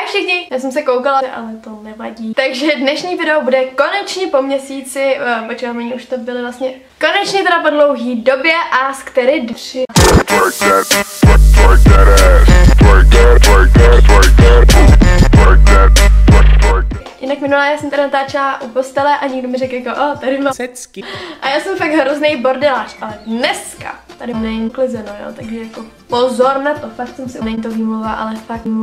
všichni, já jsem se koukala, ale to nevadí. Takže dnešní video bude konečně po měsíci, počkej, už to byly vlastně konečně teda po dlouhý době a z který 3. Jinak minulé já jsem teda natáčela u postele a někdo mi řekl jako, tady mám cecky. A já jsem fakt hrozný bordelář, ale dneska tady není klizeno, jo, takže jako pozor na to, fakt jsem si, není to výmluva, ale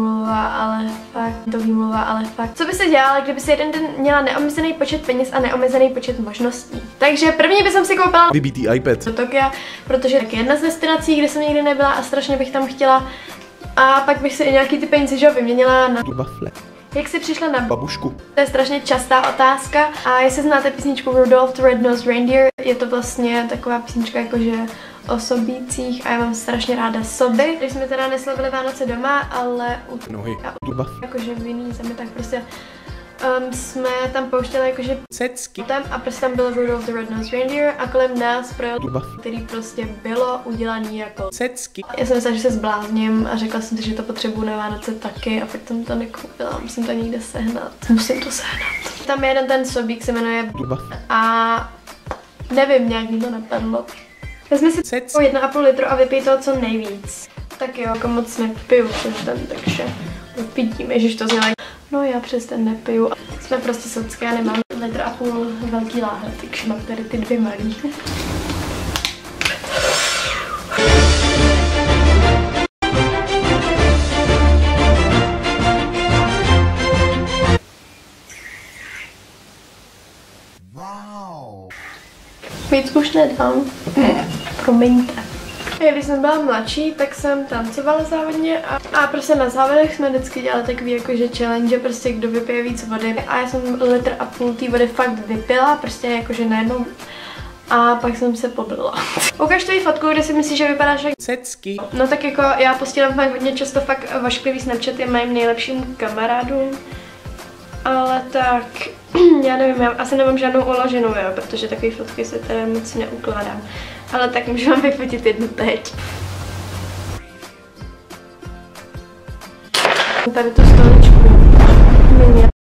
fakt. Co by se dělala, kdyby si jeden den měla neomezený počet peněz a neomezený počet možností? Takže první bych si koupila vybitý iPad do Tokia, protože tak je jedna z destinací, kde jsem nikdy nebyla a strašně bych tam chtěla. A pak bych si i nějaký ty peníze, že vyměnila na wafle. Jak jsi přišla na babušku? To je strašně častá otázka. A jestli znáte písničku Rudolph the Red-Nosed Reindeer, je to vlastně taková písnička jakože o sobících a já mám strašně ráda soby. Když jsme teda neslavili Vánoce doma, ale jakože v jiný zemi, tak prostě jsme tam pouštěli jakože cecky a prostě tam byl Rudolph the Red-Nosed Reindeer a kolem nás projel který prostě bylo udělaný jako cecky. Já jsem myslela, že se zblázním a řekla jsem si, že to potřebuju na Vánoce taky a fakt jsem to nekoupila, musím to někde sehnat. Musím to sehnat. Tam je jeden ten sobík, se jmenuje a nevím, nějak mi to napadlo. Vezmi si 1,5 litru a vypij toho co nejvíc. Tak jo, jako moc nepiju přes den, takže vypítím, ježiš to zněla. No já přes ten nepiju. Jsme prostě socky, já nemám 1,5 litru velký láhev, takže mám tady ty 2 malý. Víc už nedám. Promiňte. Když jsem byla mladší, tak jsem tancovala závodně a prostě na závodech jsme vždycky dělali takový jakože challenge, prostě kdo vypije víc vody. A já jsem 1,5 litru té vody fakt vypila, prostě jakože najednou. A pak jsem se poblila. Ukaž tvoji fotku, kde si myslíš, že vypadáš jak cecky. No tak jako já posílám fakt hodně často fakt vošklivý Snapchat, je mým nejlepším kamarádům. Ale tak, já nevím, já asi nemám žádnou uloženou, jo, protože takové fotky se teda moc neukládám. Ale tak můžu vám vyfotit jednu teď. Tady tu stoličku.